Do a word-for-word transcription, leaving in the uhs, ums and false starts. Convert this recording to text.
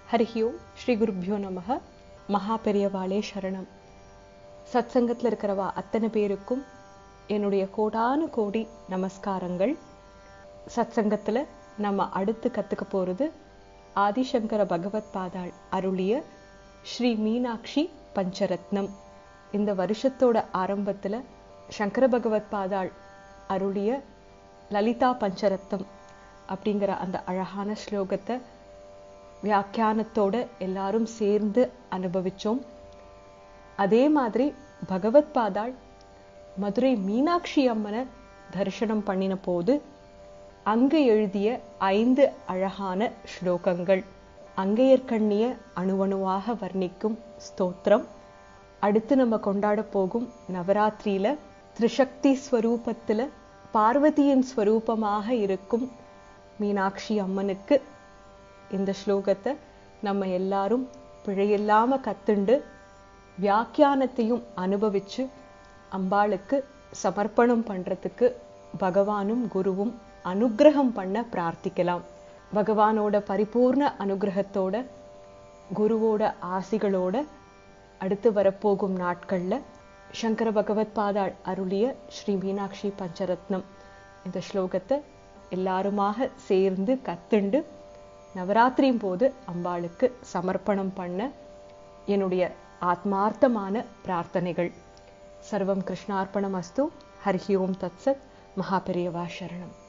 ஹரிஹி ஓம் ஸ்ரீ குருப்யோ நமஹ. மகா பெரியவாளே சரணம். சத் சங்கத்தில் இருக்கிறவா அத்தனை பேருக்கும் என்னுடைய கோடானு கோடி நமஸ்காரங்கள். சத் சங்கத்தில் நம்ம அடுத்து கற்றுக்க போகிறது ஆதிசங்கர பகவத் பாதாள் அருளிய ஸ்ரீ மீனாட்சி பஞ்சரத்னம். இந்த வருஷத்தோட ஆரம்பத்தில் சங்கர பகவத் பாதாள் அருளிய லலிதா பஞ்சரத்னம் அப்படிங்கிற அந்த அழகான ஸ்லோகத்தை வியாக்கியானத்தோட எல்லாரும் சேர்ந்து அனுபவிச்சோம். அதே மாதிரி பகவத் பாதாள் மதுரை மீனாட்சி அம்மனை தரிசனம் பண்ணின போது அங்கு எழுதிய ஐந்து அழகான ஸ்லோகங்கள், அங்கையர்கண்ணிய அணுவணுவாக வர்ணிக்கும் ஸ்தோத்திரம். அடுத்து நம்ம கொண்டாட போகும் நவராத்திரியில திரிசக்தி ஸ்வரூபத்துல பார்வதியின் ஸ்வரூபமாக இருக்கும் மீனாட்சி அம்மனுக்கு இந்த ஸ்லோகத்தை நம்ம எல்லாரும் பிழையில்லாம கத்துண்டு வியாக்கியானத்தையும் அனுபவிச்சு அம்பாளுக்கு சமர்ப்பணம் பண்றதுக்கு பகவானும் குருவும் அனுகிரகம் பண்ண பிரார்த்திக்கலாம். பகவானோட பரிபூர்ண அனுகிரகத்தோட குருவோட ஆசிகளோட அடுத்து வரப்போகும் நாட்கள்ல சங்கர பகவத் பாதாள் அருளிய ஸ்ரீ மீனாட்சி பஞ்சரத்னம் இந்த ஸ்லோகத்தை எல்லாருமாக சேர்ந்து கத்துண்டு நவராத்திரியும் போது அம்பாளுக்கு சமர்ப்பணம் பண்ண என்னுடைய ஆத்மார்த்தமான பிரார்த்தனைகள். சர்வம் கிருஷ்ணார்ப்பணம் அஸ்து. ஹரிஹி ஓம் தத்சத். மகா பெரியவா சரணம்.